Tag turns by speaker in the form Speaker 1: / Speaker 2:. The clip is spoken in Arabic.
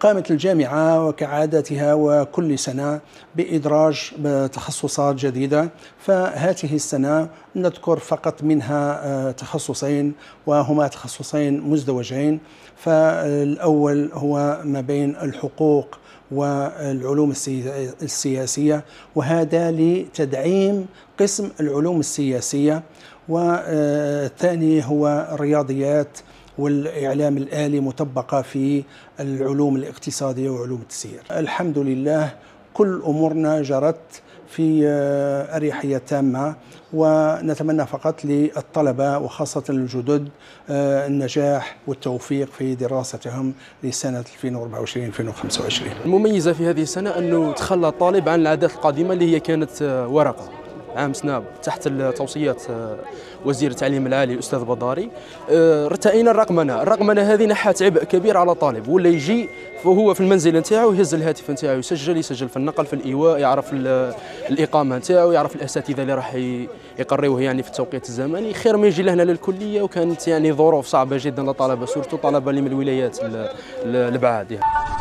Speaker 1: قامت الجامعة وكعادتها وكل سنة بإدراج تخصصات جديدة، فهذه السنة نذكر فقط منها تخصصين، وهما تخصصين مزدوجين. فالأول هو ما بين الحقوق والعلوم السياسية، وهذا لتدعيم قسم العلوم السياسية. والثاني هو الرياضيات والإعلام الآلي مطبقة في العلوم الاقتصادية وعلوم التسيير. الحمد لله كل أمورنا جرت في أريحية تامة، ونتمنى فقط للطلبة وخاصة الجدد النجاح والتوفيق في دراستهم لسنة 2024-2025.
Speaker 2: المميزة في هذه السنة أنه تخلى الطالب عن العادات القديمة اللي هي كانت ورقة. عام سناب تحت توصيات وزير التعليم العالي الأستاذ بداري ارتئينا الرقمنة هذه نحت عبء كبير على طالب، ولا يجي وهو في المنزل نتاعو يهز الهاتف نتاعو يسجل في النقل، في الإيواء، يعرف الإقامة نتاعو، يعرف الأساتذة اللي راح يقريوه يعني في التوقيت الزمني، خير ما يجي لهنا للكلية. وكانت يعني ظروف صعبة جدا للطلبة، سورتو طلبة اللي من الولايات البعاد.